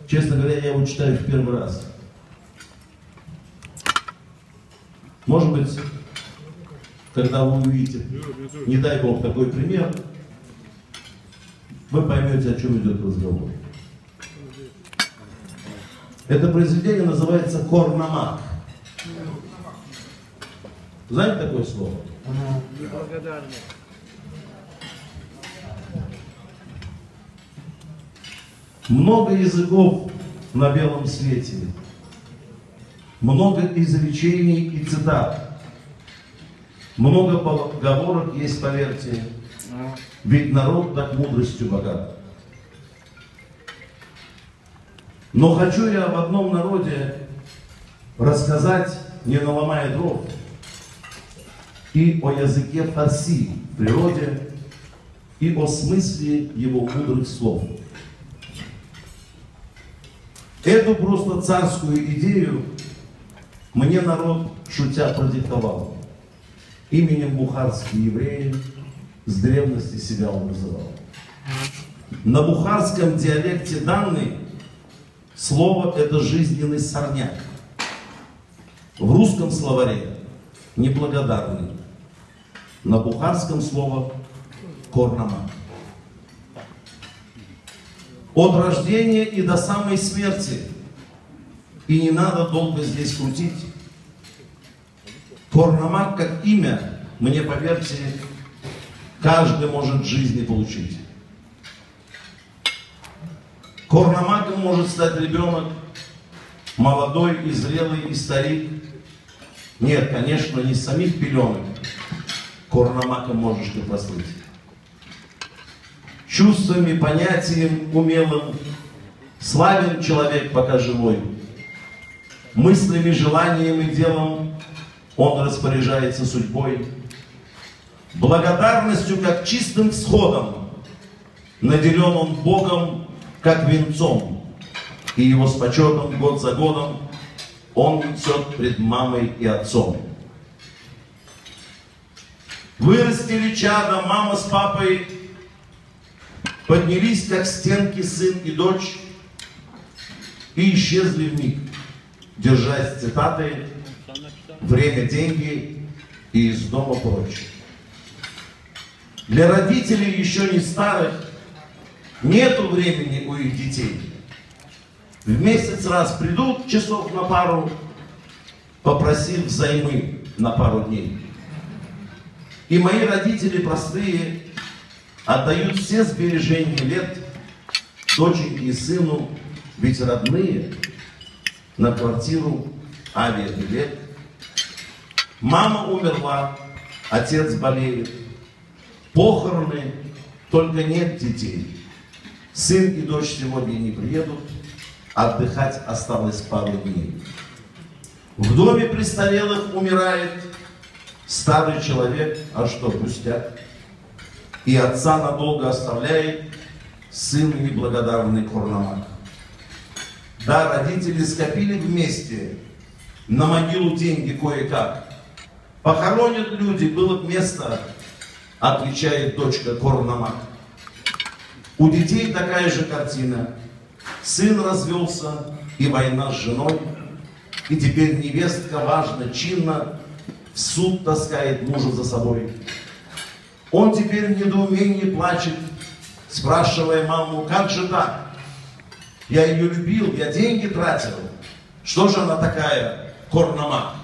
Честно говоря, я его читаю в первый раз. Может быть, когда вы увидите, не дай Бог, такой пример, вы поймете, о чем идет разговор. Это произведение называется «Кор-намак». Знаете такое слово? Неблагодарный. Много языков на белом свете, много изречений и цитат, много поговорок есть, поверьте, ведь народ так мудростью богат. Но хочу я об одном народе рассказать, не наломая дров, и о языке фарси в природе, и о смысле его мудрых слов. Эту просто царскую идею мне народ, шутя, продиктовал. Именем бухарские евреи с древности себя он называл. На бухарском диалекте данный слово это жизненный сорняк. В русском словаре неблагодарный. На бухарском слово кор-намак. От рождения и до самой смерти. И не надо долго здесь крутить. Кор-намак как имя, мне поверьте, каждый может в жизни получить. Кор-намаком может стать ребенок, молодой и зрелый и старик. Нет, конечно, не самих пеленок. Кор-намаком можешь ты прослыть. Чувствами, понятием умелым славен человек, пока живой. Мыслями, желанием и делом он распоряжается судьбой. Благодарностью, как чистым всходом, наделен он Богом, как венцом. И его с почетом год за годом он несет пред мамой и отцом. Вырастили чадо, мама с папой, поднялись, как стенки, сын и дочь, и исчезли вмиг, держась цитатой «Время, деньги и из дома прочь». Для родителей еще не старых нету времени у их детей. В месяц раз придут часов на пару, попросив взаймы на пару дней. И мои родители простые отдают все сбережения лет доченьке и сыну, ведь родные на квартиру авиабилет. Мама умерла, отец болеет, похороны, только нет детей. Сын и дочь сегодня не приедут, отдыхать осталось пару дней. В доме престарелых умирает старый человек, а что пустяк. И отца надолго оставляет сын неблагодарный кор-намак. Да, родители скопили вместе на могилу деньги кое-как. Похоронят люди, было бы место, отвечает дочка кор-намак. У детей такая же картина. Сын развелся, и война с женой, и теперь невестка важно, чинно в суд таскает мужа за собой. Он теперь в недоумении плачет, спрашивая маму, как же так? Я ее любил, я деньги тратил. Что же она такая, кор-намак?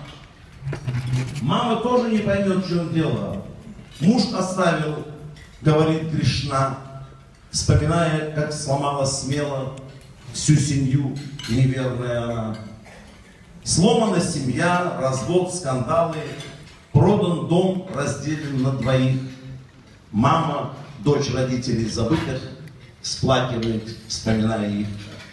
Мама тоже не поймет, в чем дело. Муж оставил, говорит Кришна, вспоминая, как сломала смело всю семью неверная она. Сломана семья, развод, скандалы, продан дом, разделен на двоих. Мама, дочь родителей забытых, всплакивает, вспоминая их.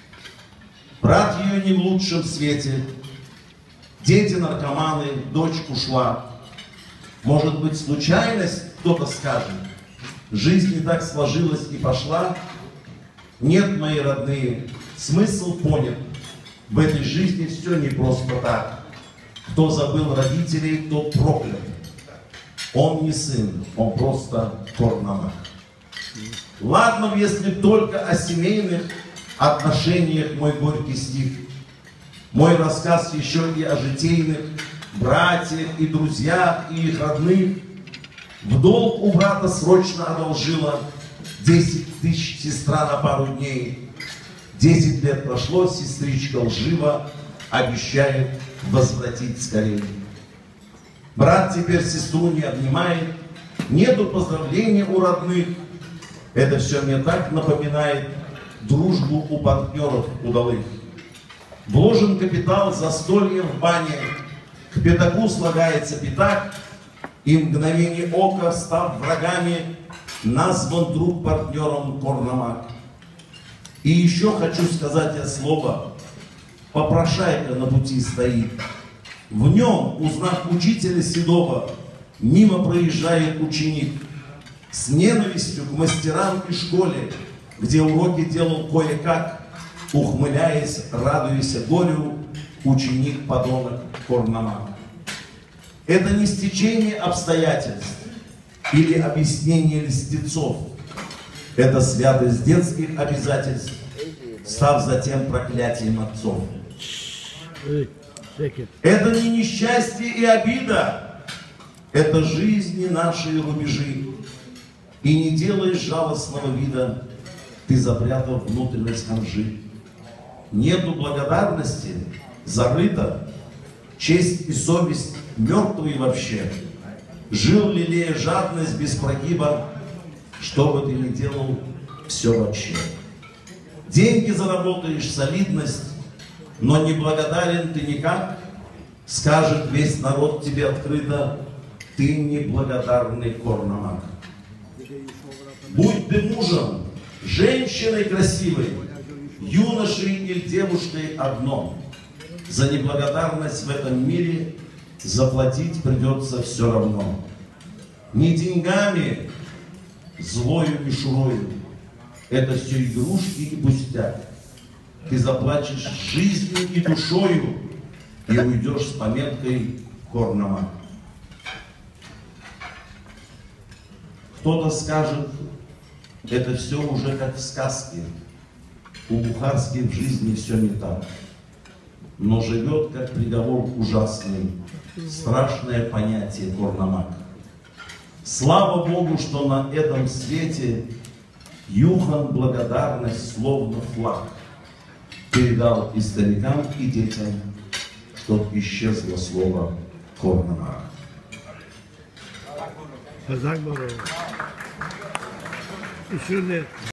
Брат ее не в лучшем свете, дети наркоманы, дочь ушла. Может быть, случайность, кто-то скажет. Жизнь не так сложилась и пошла. Нет, мои родные, смысл понят. В этой жизни все не просто так. Кто забыл родителей, тот проклят. Он не сын, он просто кор-намак. Ладно, если только о семейных отношениях мой горький стих. Мой рассказ еще и о житейных братьях и друзьях и их родных. В долг у брата срочно одолжила 10 тысяч сестра на пару дней. 10 лет прошло, сестричка лживо обещает возвратить скорее. Брат теперь сестру не обнимает, нету поздравления у родных. Это все мне так напоминает дружбу у партнеров удалых. Вложен капитал, застолье в бане, к пятаку слагается пятак, и в мгновение ока, став врагами, назван друг партнером Корнамак. И еще хочу сказать я слово, попрошайка на пути стоит. В нем, узнав учителя седого, мимо проезжает ученик. С ненавистью к мастерам и школе, где уроки делал кое-как, ухмыляясь, радуясь горю, ученик-подонок Корнамак. Это не стечение обстоятельств или объяснение льстецов. Это святость детских обязательств, став затем проклятием отцов. Это не несчастье и обида, это жизни наши рубежи. И не делай жалостного вида, ты запрятал внутренность ханжи. Нету благодарности, зарыта, честь и совесть мертвые вообще. Жил, лелея жадность без прогиба, что бы ты ни делал, все вообще. Деньги заработаешь, солидность, но не благодарен ты никак, скажет весь народ тебе открыто, ты неблагодарный Корнамак. Будь ты мужем, женщиной красивой, юношей или девушкой одно, за неблагодарность в этом мире заплатить придется все равно. Не деньгами, злою мишурою, это все игрушки и пустяк. Ты заплатишь жизнью и душою и уйдешь с пометкой Корнамак. Кто-то скажет, это все уже как в сказке. У Бухарских в жизни все не так. Но живет, как приговор ужасный, страшное понятие Корнамак. Слава Богу, что на этом свете Юхан благодарность словно флаг передал и старикам, и детям, чтоб исчезло слово Корнамак. Еще нет.